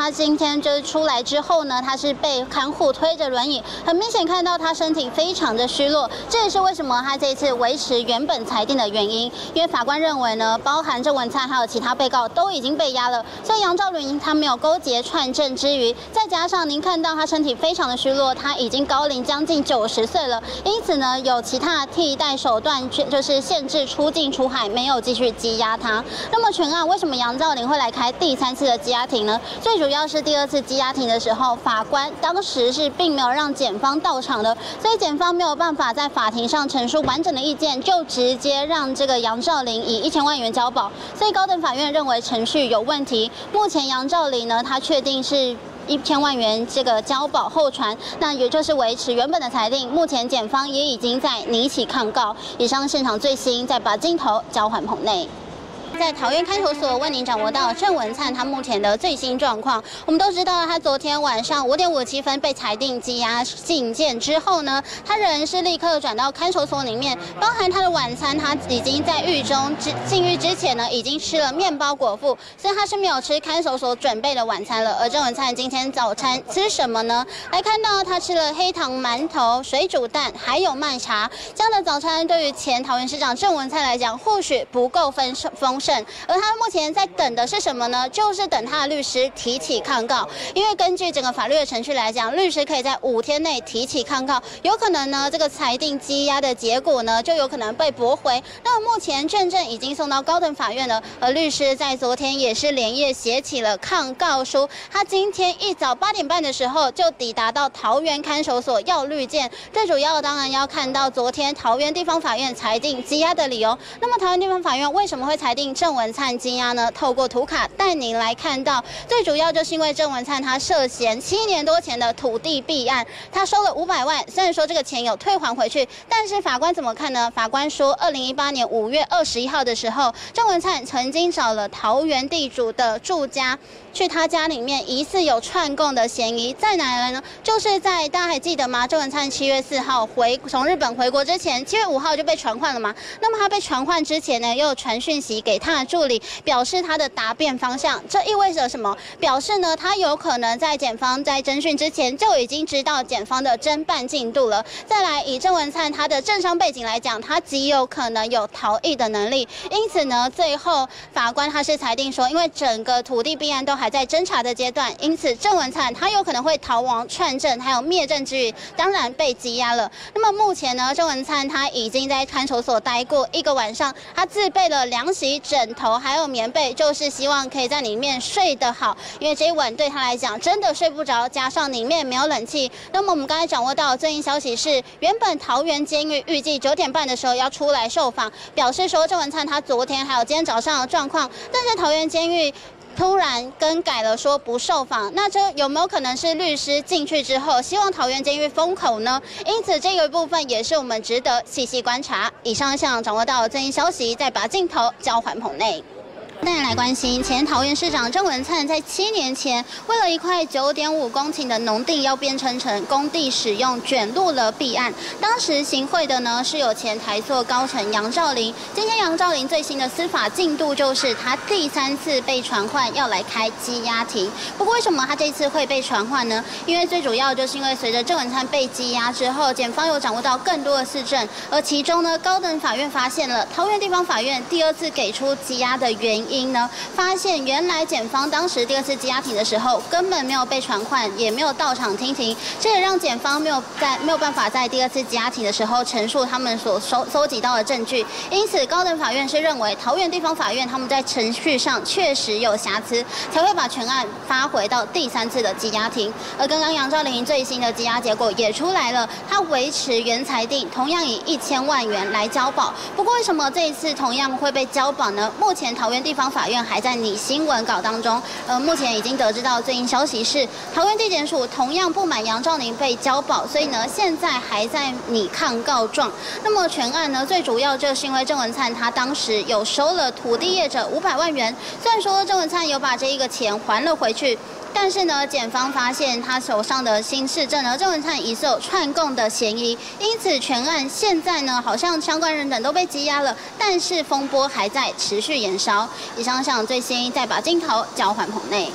S13: 天就是出来之后呢，他是被看护推着轮椅，很明显看到他身体非常的虚弱，这也是为什么他这一次维持原本裁定的原因。因为法官认为呢，包含郑文灿还有其他被告都已经被押了，所以杨兆麟他没有勾结串证之余，再加上您看到他身体非常的虚弱，他已经高龄将近90岁了，因此呢，有其他替代手段，就是限制出境出海，没有继续羁押他。那么全案为什么杨兆麟会来开第3次的羁押庭呢？最主要是第2次羁押庭的时候，法官当时是并没有让检方到场的，所以检方没有办法在法庭上陈述完整的意见，就直接让这个杨兆麟以1000万元交保，所以高等法院认为程序有问题。目前杨兆麟呢，他确定是1000万元这个交保候传，那也就是维持原本的裁定。目前检方也已经在拟起抗告。以上现场最新，再把镜头交还棚内。在桃园看守所为您掌握到郑文灿他目前的最新状况。我们都知道，他昨天晚上5点57分被裁定羁押禁见之后呢，他人是立刻转到看守所里面，包含他的晚餐，他已经在狱中进狱之前呢，已经吃了面包果腹，所以他是没有吃看守所准备的晚餐了。而郑文灿今天早餐吃什么呢？来看到他吃了黑糖馒头、水煮蛋，还有麦茶。这样的早餐对于前桃园市长郑文灿来讲，或许不够丰盛。而他目前在等的是什么呢？就是等他的律师提起抗告。因为根据整个法律的程序来讲，律师可以在5天内提起抗告，有可能呢这个裁定羁押的结果呢就有可能被驳回。那目前卷证已经送到高等法院了，而律师在昨天也是连夜写起了抗告书。他今天一早8点半的时候就抵达到桃园看守所要律见，最主要当然要看到昨天桃园地方法院裁定羁押的理由。那么桃园地方法院为什么会裁定郑文灿羁押呢？透过图卡带您来看到，最主要就是因为郑文灿他涉嫌7年多前的土地弊案，他收了500万，虽然说这个钱有退还回去，但是法官怎么看呢？法官说，2018年5月21号的时候，郑文灿曾经找了桃园地主的住家，去他家里面疑似有串供的嫌疑。在哪来呢？就是在大家还记得吗？郑文灿7月4号从日本回国之前，7月5号就被传唤了嘛。那么他被传唤之前呢，又传讯息给他的助理，表示他的答辩方向。这意味着什么？表示呢，他有可能在检方在侦讯之前就已经知道检方的侦办进度了。再来，以郑文灿他的政商背景来讲，他极有可能有逃逸的能力。因此呢，最后法官他是裁定说，因为整个土地弊案都还在侦查的阶段，因此郑文灿他有可能会逃亡、串证还有灭证之余，当然被羁押了。那么目前呢，郑文灿他已经在看守所待过1个晚上，他自备了凉席、枕头还有棉被，就是希望可以在里面睡得好，因为这一晚对他来讲真的睡不着，加上里面没有冷气。那么我们刚才掌握到最新消息是，原本桃园监狱预计9点半的时候要出来受访，表示说郑文灿他昨天还有今天早上的状况，但是桃园监狱突然更改了，说不受访。那这有没有可能是律师进去之后，希望桃园监狱封口呢？因此，这个部分也是我们值得细细观察。以上向掌握到的最新消息，再把镜头交还棚内。带来关心，前桃园市长郑文灿在7年前，为了一块9.5公顷的农地要变成工地使用，卷入了弊案。当时行贿的呢是有前台塑高层杨兆麟。今天杨兆麟最新的司法进度就是他第3次被传唤要来开羁押庭。不过为什么他这次会被传唤呢？因为最主要就是因为随着郑文灿被羁押之后，检方有掌握到更多的事证，而其中呢高等法院发现了桃园地方法院第2次给出羁押的原因呢，发现原来检方当时第2次羁押庭的时候根本没有被传唤，也没有到场听庭，这也让检方没有办法在第2次羁押庭的时候陈述他们所搜集到的证据。因此，高等法院是认为桃园地方法院他们在程序上确实有瑕疵，才会把全案发回到第3次的羁押庭。而刚刚杨兆麟最新的羁押结果也出来了，他维持原裁定，同样以1000万元来交保。不过为什么这一次同样会被交保呢？目前桃园地方法院还在拟新闻稿当中，目前已经得知到最新消息是，桃园地检署同样不满杨兆麟被交保，所以呢现在还在拟抗告状。那么全案呢，最主要就是因为郑文灿他当时有收了土地业者500万元，虽然说郑文灿有把这一个钱还了回去，但是呢，检方发现他手上的新市政呢，郑文灿疑似有串供的嫌疑，因此全案现在呢，好像相关人等都被羁押了，但是风波还在持续延烧。以上向最新，再把镜头交还棚内。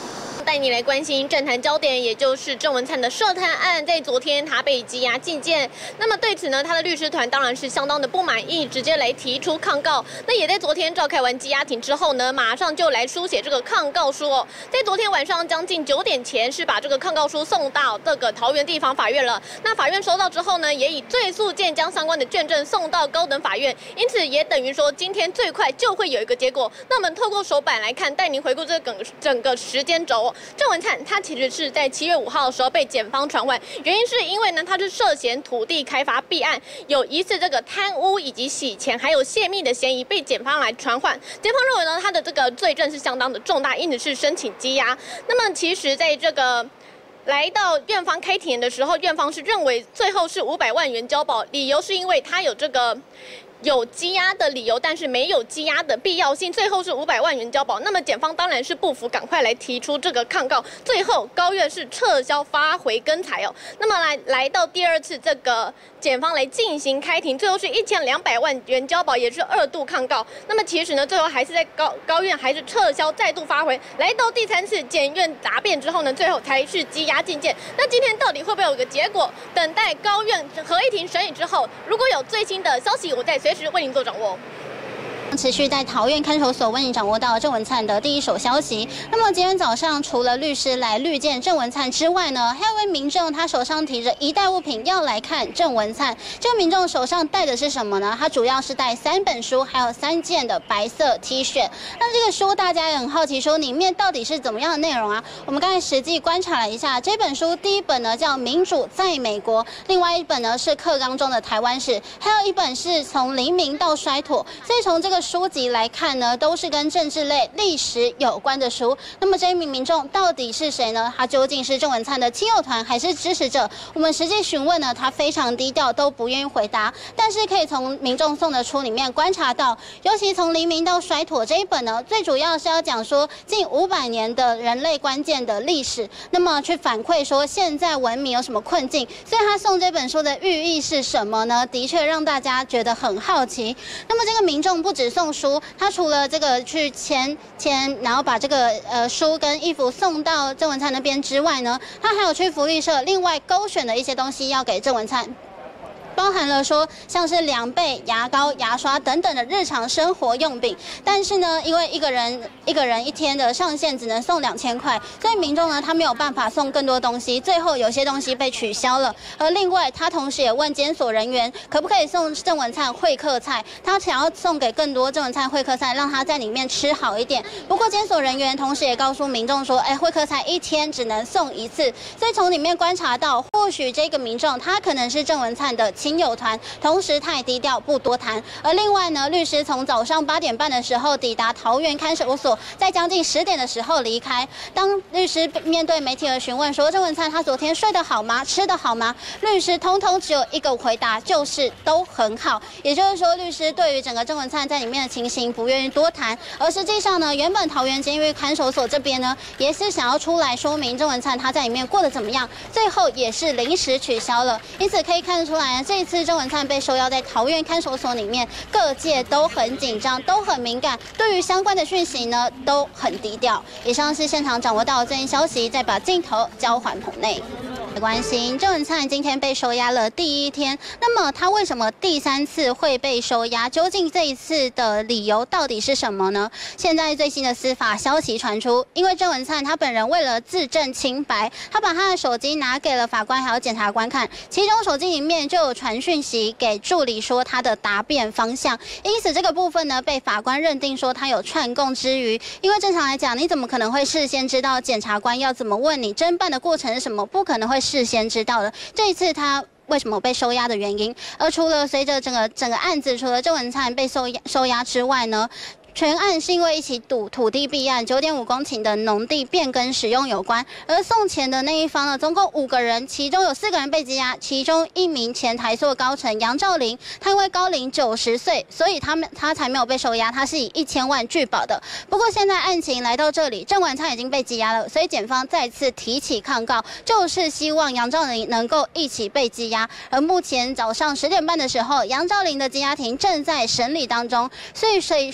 S4: 带你来关心政坛焦点，也就是郑文灿的涉贪案，在昨天他被羁押禁见。那么对此呢，他的律师团当然是相当的不满意，直接来提出抗告。那也在昨天召开完羁押庭之后呢，马上就来书写这个抗告书哦。在昨天晚上将近9点前，是把这个抗告书送到这个桃园地方法院了。那法院收到之后呢，也以最速件将相关的卷证送到高等法院，因此也等于说今天最快就会有一个结果。那我们透过手板来看，带您回顾这整个时间轴。郑文灿他其实是在7月5号的时候被检方传唤，原因是因为呢他是涉嫌土地开发弊案，有疑似这个贪污以及洗钱还有泄密的嫌疑，被检方来传唤。检方认为呢他的这个罪证是相当的重大，因此是申请羁押。那么其实在这个来到院方开庭的时候，院方是认为最后是500万元交保，理由是因为他有这个有羁押的理由，但是没有羁押的必要性，最后是500万元交保。那么检方当然是不服，赶快来提出这个抗告。最后高院是撤销发回更裁哦。那么来到第2次这个检方来进行开庭，最后是1200万元交保，也是2度抗告。那么其实呢，最后还是在高院还是撤销，再度发回。来到第3次检院答辩之后呢，最后才是羁押禁见。那今天到底会不会有个结果？等待高院合议庭审理之后，如果有最新的消息，我再随时为您做掌握。
S13: 持续在桃园看守所为您掌握到郑文灿的第一手消息。那么今天早上，除了律师来律见郑文灿之外呢，还有一位民众，他手上提着一袋物品要来看郑文灿。这个民众手上带的是什么呢？他主要是带3本书，还有3件的白色 T 恤。那这个书大家也很好奇，说里面到底是怎么样的内容啊？我们刚才实际观察了一下，这本书第一本呢叫《民主在美国》，另外一本呢是课纲中的台湾史，还有一本是从黎明到衰妥。所以从这个书籍来看呢，都是跟政治类、历史有关的书。那么这一名民众到底是谁呢？他究竟是郑文灿的亲友团还是支持者？我们实际询问呢，他非常低调，都不愿意回答。但是可以从民众送的书里面观察到，尤其从黎明到衰妥这一本呢，最主要是要讲说近500年的人类关键的历史，那么去反馈说现在文明有什么困境。所以他送这本书的寓意是什么呢？的确让大家觉得很好奇。那么这个民众不只送书，他除了这个去签，然后把这个书跟衣服送到郑文灿那边之外呢，他还有去福利社另外勾选的一些东西要给郑文灿。包含了说像是凉被、牙膏、牙刷等等的日常生活用品，但是呢，因为一个人一天的上限只能送2000块，所以民众呢他没有办法送更多东西，最后有些东西被取消了。而另外，他同时也问监所人员可不可以送郑文灿会客菜，他想要送给更多郑文灿会客菜，让他在里面吃好一点。不过监所人员同时也告诉民众说，会客菜1天只能送1次，所以从里面观察到，或许这个民众他可能是郑文灿的亲友团，同时他也低调不多谈。而另外呢，律师从早上8点半的时候抵达桃园看守所，在将近10点的时候离开。当律师面对媒体的询问说郑文灿他昨天睡得好吗？吃得好吗？律师通通只有一个回答，就是都很好。也就是说，律师对于整个郑文灿在里面的情形不愿意多谈。而实际上呢，原本桃园监狱看守所这边呢，也是想要出来说明郑文灿他在里面过得怎么样，最后也是临时取消了。因此可以看得出来，这一次郑文灿被收押在桃园看守所里面，各界都很紧张，都很敏感，对于相关的讯息呢都很低调。以上是现场掌握到的最新消息，再把镜头交还棚内。关心郑文灿今天被收押了第1天，那么他为什么第3次会被收押？究竟这一次的理由到底是什么呢？现在最新的司法消息传出，因为郑文灿他本人为了自证清白，他把他的手机拿给了法官还有检察官看，其中手机里面就有传讯息给助理说他的答辩方向，因此这个部分呢被法官认定说他有串供之余，因为正常来讲，你怎么可能会事先知道检察官要怎么问你，侦办的过程是什么？不可能会事先知道的。这一次他为什么被收押的原因，而除了随着整个案子，除了郑文灿被收押之外呢，全案是因为一起土地弊案9.5公顷的农地变更使用有关，而送钱的那一方呢，总共5个人，其中有4个人被羁押，其中1名前台塑高层杨兆麟，他因为高龄90岁，所以他才没有被收押，他是以1000万拒保的。不过现在案情来到这里，郑文灿已经被羁押了，所以检方再次提起抗告，就是希望杨兆麟能够一起被羁押。而目前早上10点半的时候，杨兆麟的羁押庭正在审理当中，所以说呢，整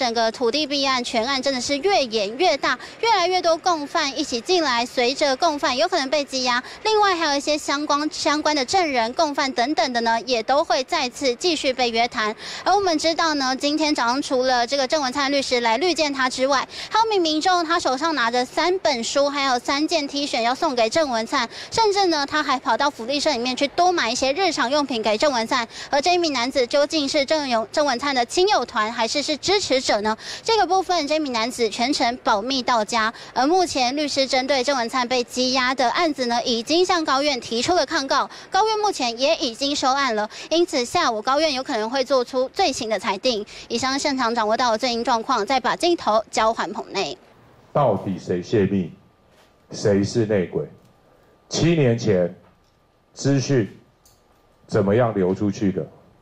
S13: 整个土地弊案全案真的是越演越大，越来越多共犯一起进来，随着共犯有可能被羁押，另外还有一些相关的证人、共犯等等的呢，也都会再次继续被约谈。而我们知道呢，今天早上除了这个郑文灿律师来律见他之外，还有民众他手上拿着3本书，还有3件 T 恤要送给郑文灿，甚至呢他还跑到福利社里面去多买一些日常用品给郑文灿。而这一名男子究竟是郑文灿的亲友团还是支持者呢？这个部分这名男子全程保密到家。而目前律师针对郑文灿被羁押的案子呢，已经向高院提出了抗告，高院目前也已经收案了，因此下午高院有可能会做出最新的裁定。以上现场掌握到的最新状况，再把镜头交还棚内。
S14: 到底谁泄密，谁是内鬼？7年前资讯怎么样流出去的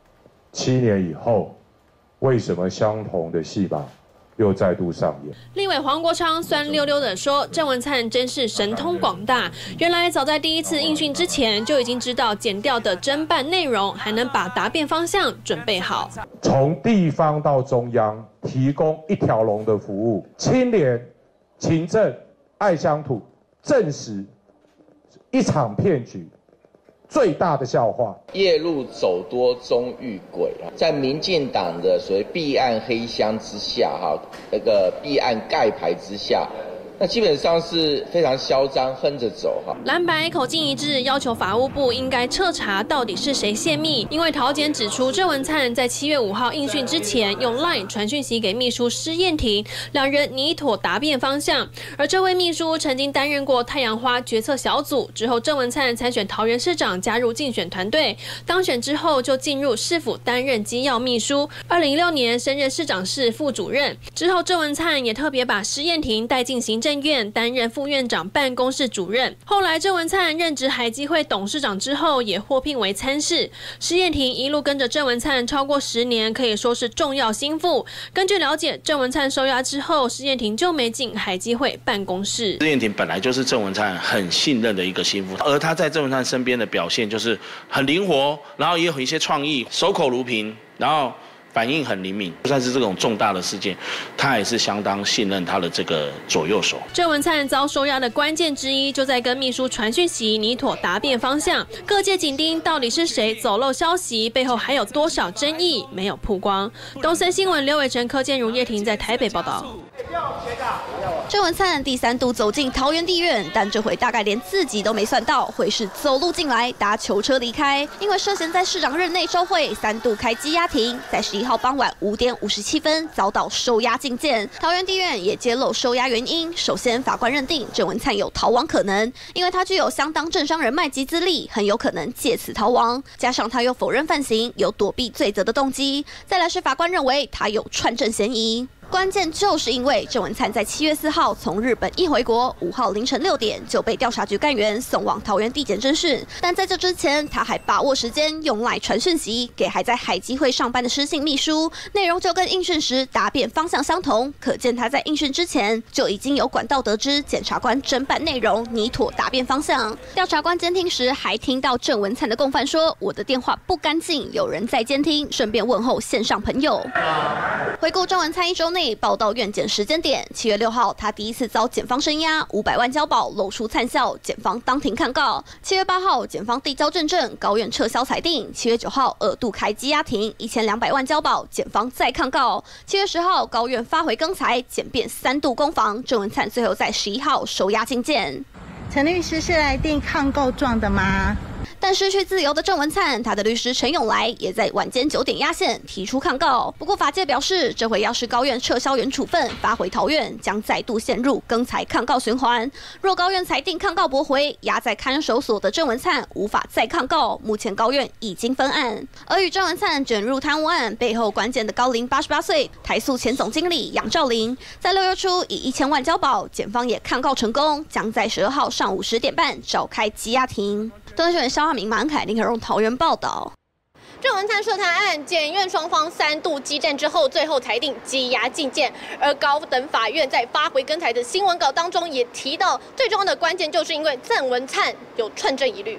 S14: ？7年以后，为什么相同的戏码又再度上演？
S15: 立委黄国昌酸溜溜地说：“郑文灿真是神通广大，原来早在第1次应讯之前就已经知道检调的侦办内容，还能把答辩方向准备好。
S14: 从地方到中央，提供一条龙的服务，清廉、勤政、爱乡土，证实一场骗局。”最大的笑话，
S16: 夜路走多终遇鬼啊！在民进党的所谓弊案黑箱之下，那个弊案盖牌之下，那基本上是非常嚣张，哼着走哈。
S15: 蓝白口径一致，要求法务部应该彻查到底是谁泄密。因为桃检指出，郑文灿在7月5号应讯之前，用 LINE 传讯息给秘书施燕婷，两人拟妥答辩方向。而这位秘书曾经担任过太阳花决策小组，之后郑文灿参选桃园市长，加入竞选团队，当选之后就进入市府担任机要秘书。2016年升任市长室副主任，之后郑文灿也特别把施燕婷带进行政院担任副院长办公室主任。后来郑文灿任职海基会董事长之后，也获聘为参事。施燕婷一路跟着郑文灿超过10年，可以说是重要心腹。根据了解，郑文灿收押之后，施燕婷就没进海基会办公室。
S10: 施燕婷本来就是郑文灿很信任的一个心腹，而他在郑文灿身边的表现就是很灵活，然后也有一些创意，守口如瓶，然后反应很灵敏，就算是这种重大的事件，他也是相当信任他的这个左右手。
S15: 郑文灿遭收押的关键之一，就在跟秘书传讯息拟妥答辩方向。各界紧盯到底是谁走漏消息，背后还有多少争议没有曝光。东森新闻刘伟成、柯建如、叶婷在台北报道。
S12: 郑文灿第3度走进桃园地院，但这回大概连自己都没算到，会是走路进来，搭囚车离开。因为涉嫌在市长任内受贿，3度开羁押庭，在11号傍晚5点57分遭到收押禁见。桃园地院也揭露收押原因。首先，法官认定郑文灿有逃亡可能，因为他具有相当政商人脉及资历，很有可能借此逃亡。加上他又否认犯行，有躲避罪责的动机。再来是法官认为他有串证嫌疑。关键就是因为郑文灿在7月4号从日本一回国，5号凌晨6点就被调查局干员送往桃园地检侦讯。但在这之前，他还把握时间用LINE传讯息给还在海基会上班的施姓秘书，内容就跟应讯时答辩方向相同。可见他在应讯之前就已经有管道得知检察官侦办内容，拟妥答辩方向。调查官监听时还听到郑文灿的共犯说：“我的电话不干净，有人在监听。”顺便问候线上朋友。回顾郑文灿1周内报到院检时间点，7月6号，他第一次遭检方声押500万交保，露出灿笑，检方当庭抗告。7月8号，检方递交证证，高院撤销裁定。7月9号，2度开羁押庭，1200万交保，检方再抗告。7月10号，高院发回更裁，检辩3度攻防，郑文灿最后在11号收押禁见。
S21: 陈律师是来订抗告状的吗？
S12: 但失去自由的郑文灿，他的律师陈永来也在晚间9点压线提出抗告。不过法界表示，这回要是高院撤销原处分，发回桃园，将再度陷入更裁抗告循环。若高院裁定抗告驳回，押在看守所的郑文灿无法再抗告。目前高院已经分案。而与郑文灿卷入贪污案背后关键的高龄88岁台塑前总经理杨兆麟，在6月初以1000万交保，检方也抗告成功，将在12号上午10点半召开羁押庭。东森肖汉明、马恩凯、林可荣桃园报道。
S4: 郑文灿涉贪案，检院双方3度激战之后，最后裁定羁押禁见。而高等法院在发回更裁的新闻稿当中也提到，最重要的关键就是因为郑文灿有串证疑虑。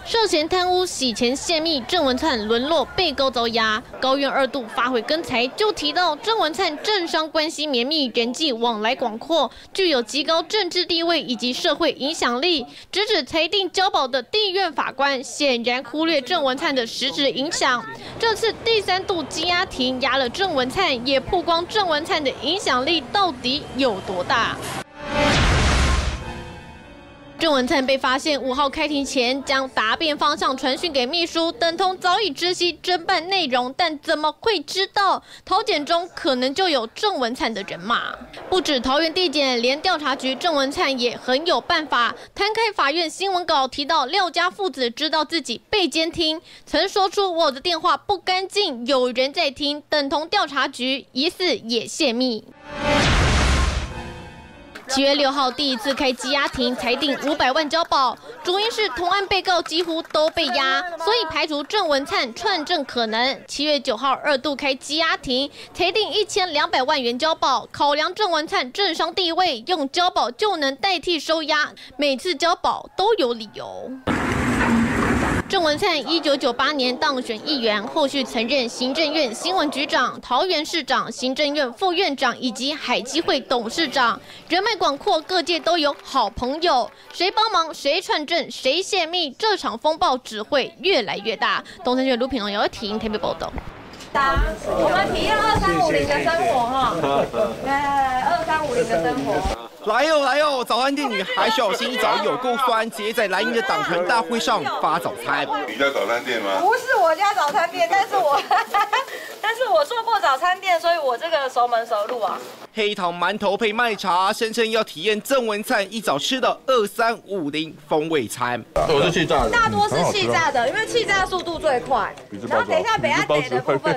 S4: 涉嫌贪污、洗钱泄密，郑文灿沦落被告遭押。高院2度发回更裁，就提到郑文灿政商关系绵密，人际往来广阔，具有极高政治地位以及社会影响力。直指裁定交保的地院法官显然忽略郑文灿的实质影响。这次第3度羁押庭押了郑文灿，也曝光郑文灿的影响力到底有多大。 郑文灿被发现5号开庭前将答辩方向传讯给秘书，等同早已知悉侦办内容，但怎么会知道桃检中可能就有郑文灿的人马？不止桃园地检，连调查局郑文灿也很有办法。摊开法院新闻稿提到，廖家父子知道自己被监听，曾说出我的电话不干净，有人在听，等同调查局疑似也泄密。 7月6号第1次开羁押庭，裁定500万交保，主因是同案被告几乎都被押，所以排除郑文灿串证可能。7月9号2度开羁押庭，裁定1200万元交保，考量郑文灿政商地位，用交保就能代替收押，每次交保都有理由。 郑文灿1998年当选议员，后续曾任行政院新闻局长、桃园市长、行政院副院长以及海基会董事长，人脉广阔，各界都有好朋友。谁帮忙，谁串证，谁泄密，这场风暴只会越来越大。东森新闻卢品龙、姚婷台北报道。
S22: 我们体验2350的生活哈，来2350的生活。
S8: 来哟！早餐店女孩小心一早有够酸，直接在蓝营的党团大会上发早餐。
S23: 你家早餐店吗？
S22: 不是我家早餐店，但是我做过早餐店，所以我这个熟门熟路啊。
S8: 黑糖馒头配麦茶，声称要体验郑文灿一早吃的2350风味餐。
S23: 我是气炸的，
S22: 大多是气炸的，因为气炸速度最快。然后等一下北亚得的部分。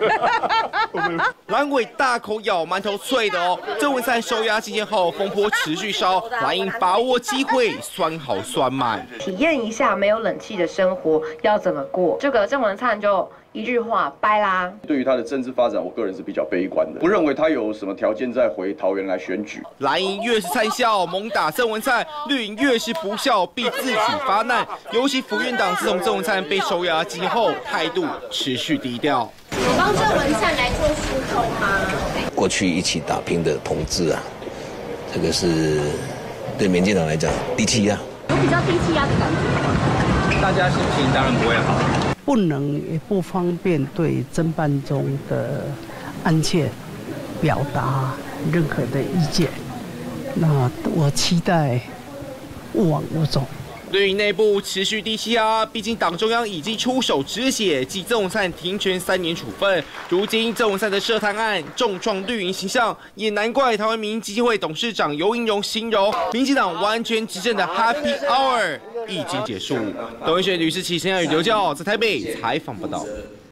S8: 蓝委大口咬馒头脆的哦。郑文灿收押期间后，风波持续烧，蓝营把握机会，酸好酸满。
S22: 体验一下没有冷气的生活要怎么过？这个郑文灿就一句话掰啦。
S1: 对于他的政治发展，我个人是比较悲观的，不认为他有什么条件再回桃园来选举。
S8: 蓝营越是灿笑，猛打郑文灿；绿营越是不孝，必自己发难。尤其府院党自从郑文灿被收押之后，态度持续低调。
S22: 有帮郑文灿来做疏通吗？
S2: 过去一起打拼的同志啊，这个是对民进党来讲低气压，
S22: 有比较低气压的感觉吗？
S11: 大家心情当然不会好。
S5: 不能也不方便对侦办中的案件表达任何的意见。那我期待勿往勿走。
S8: 绿营内部持续低气压，毕竟党中央已经出手止血，继郑文灿停权3年处分。如今郑文灿的涉贪案重创绿营形象，也难怪台湾民意基金会董事长游盈荣形容，民进党完全执政的 Happy Hour 已经结束。董文学吕世奇、陈雅宇、刘教在台北采访报道。